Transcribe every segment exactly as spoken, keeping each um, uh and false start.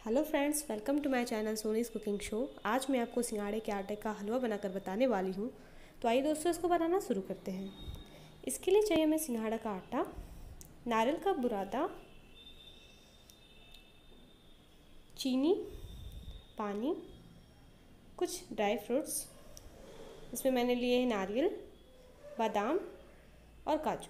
Hello friends, welcome to my channel Soni's cooking show. आज मैं आपको सिंघाड़े के आटे का हलवा बनाकर बताने वाली हूँ। तो आइए दोस्तों, इसको बनाना शुरू करते हैं। इसके लिए चाहिए हमें सिंघाड़ा का आटा, नारियल का बुरादा, चीनी, पानी, कुछ ड्राई फ्रूट्स। इसमें मैंने लिए हैं नारियल, बादाम और काजू,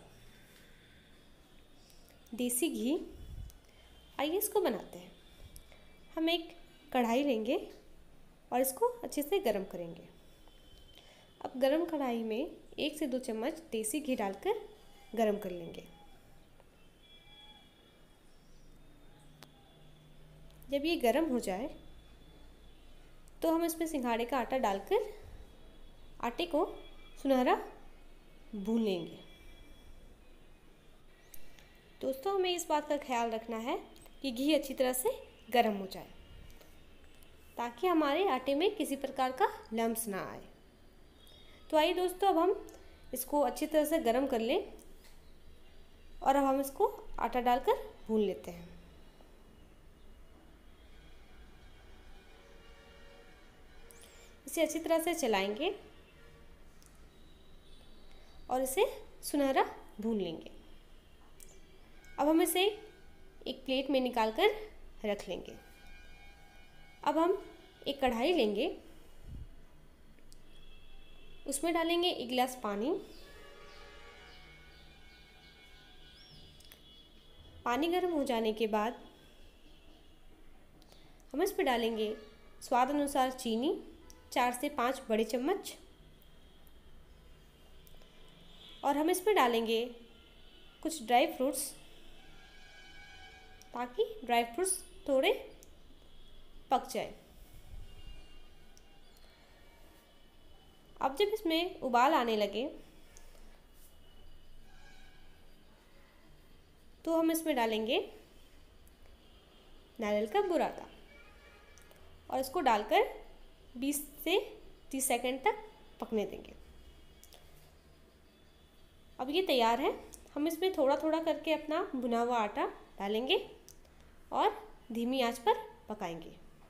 देसी घी। आइए इसको बनाते हैं। हम एक कढ़ाई लेंगे और इसको अच्छे से गरम करेंगे। अब गरम कढ़ाई में एक से दो चम्मच देसी घी डालकर गरम कर लेंगे। जब ये गरम हो जाए तो हम इसमें सिंघाड़े का आटा डालकर आटे को सुनहरा भून लेंगे। दोस्तों, हमें इस बात का ख्याल रखना है कि घी अच्छी तरह से गरम हो जाए ताकि हमारे आटे में किसी प्रकार का लम्स ना आए। तो आइए दोस्तों, अब हम इसको अच्छी तरह से गरम कर लें और अब हम इसको आटा डालकर भून लेते हैं। इसे अच्छी तरह से चलाएंगे और इसे सुनहरा भून लेंगे। अब हम इसे एक प्लेट में निकाल कर रख लेंगे। अब हम एक कढ़ाई लेंगे, उसमें डालेंगे एक गिलास पानी। पानी गर्म हो जाने के बाद हम इस पर डालेंगे स्वाद अनुसार चीनी, चार से पाँच बड़े चम्मच, और हम इसमें डालेंगे कुछ ड्राई फ्रूट्स ताकि ड्राई फ्रूट्स थोड़े पक जाए। अब जब इसमें उबाल आने लगे तो हम इसमें डालेंगे नारियल का बुरादा और इसको डालकर बीस से तीस सेकंड तक पकने देंगे। अब ये तैयार है। हम इसमें थोड़ा थोड़ा करके अपना भुना हुआ आटा डालेंगे और धीमी आंच पर पकाएंगे।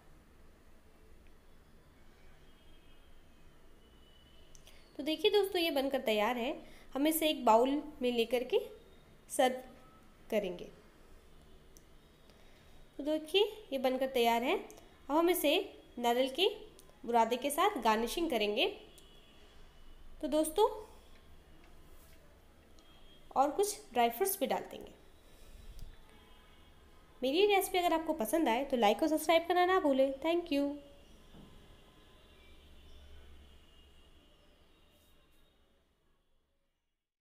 तो देखिए दोस्तों, ये बनकर तैयार है। हम इसे एक बाउल में लेकर के सर्व करेंगे। तो देखिए, ये बनकर तैयार है। अब हम इसे नारियल के बुरादे के साथ गार्निशिंग करेंगे। तो दोस्तों, और कुछ ड्राई फ्रूट्स भी डाल देंगे। मेरी रेसिपी अगर आपको पसंद आए तो लाइक और सब्सक्राइब करना ना भूलें। Thank you.